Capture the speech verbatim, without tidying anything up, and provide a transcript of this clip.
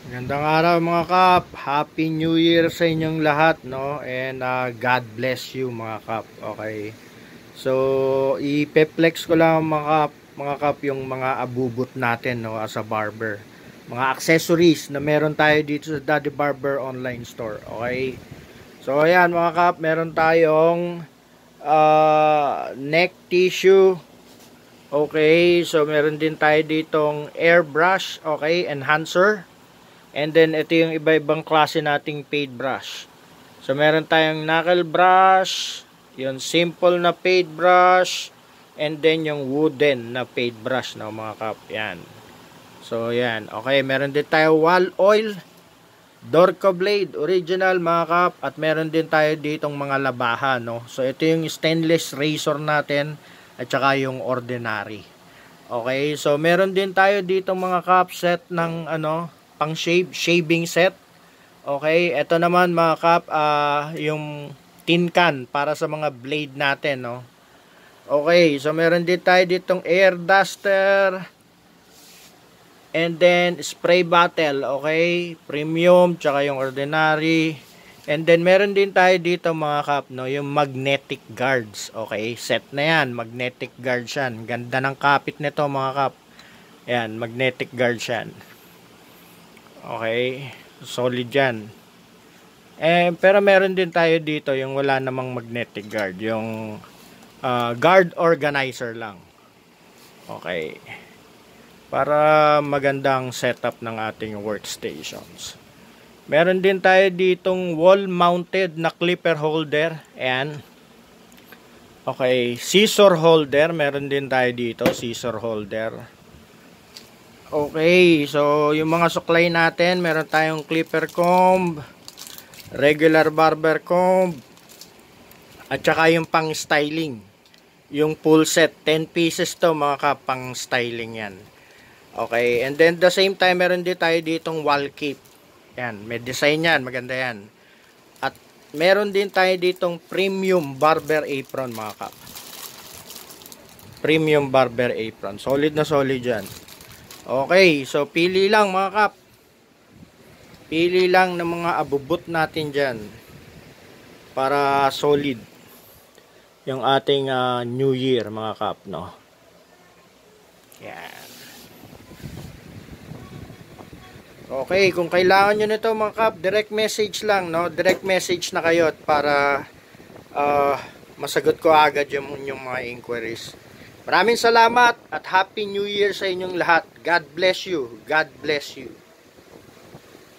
Magandang araw mga kap. Happy New Year sa inyong lahat, no? And uh, God bless you mga kap. Okay. So, ipe-flex ko lang mga kap, mga kap yung mga abubot natin, no, as a barber. Mga accessories na meron tayo dito sa Daddy Barber online store. Okay. So, ayan mga kap, meron tayong uh, neck tissue. Okay. So, meron din tayo ditong airbrush. Okay. Enhancer. And then, ito yung iba-ibang klase nating paid brush. So, meron tayong knuckle brush, yung simple na paid brush, and then yung wooden na paid brush, no, mga kap. Yan. So, yan. Okay, meron din tayo wall oil, Dorco blade, original, mga kap. At meron din tayo ditong mga labahan, no. So, ito yung stainless razor natin, at saka yung ordinary. Okay, so meron din tayo ditong mga kap set ng, ano, pang shave, shaving set. Okay, ito naman mga kap, uh, yung tin can para sa mga blade natin, no. Okay, so meron din tayo ditong air duster, and then spray bottle. Okay, premium, tsaka yung ordinary. And then meron din tayo dito mga kap, no, yung magnetic guards. Okay, set na yan, magnetic guards yan. Ganda ng kapit nito mga kap. Yan, magnetic guards yan. Okay, solid yan. Eh, pero meron din tayo dito yung wala namang magnetic guard, yung uh, guard organizer lang. Okay, para magandang setup ng ating workstations. Meron din tayo ditong wall mounted na clipper holder. Ayan. Okay, scissor holder, meron din tayo dito, scissor holder. Okay, so yung mga suklay natin, meron tayong clipper comb, regular barber comb, at saka yung pang styling, yung full set, ten pieces to mga kapang styling yan. Okay, and then the same time meron din tayo ditong wall cape. Yan, may design yan, maganda yan. At meron din tayo ditong premium barber apron mga kap. Premium barber apron, solid na solid yan. Okay, so pili lang mga kap. Pili lang ng mga abubot natin dyan para solid yung ating uh, New Year mga kap, no? Yan. Okay, kung kailangan nyo nito mga kap, direct message lang, no? Direct message na kayo para uh, masagot ko agad yung, yung mga inquiries. Maraming salamat at Happy New Year sa inyong lahat. God bless you. God bless you.